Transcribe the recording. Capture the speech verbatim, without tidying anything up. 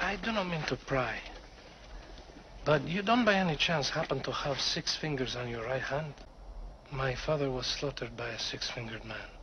I do not mean to pry, but you don't by any chance happen to have six fingers on your right hand? My father was slaughtered by a six-fingered man.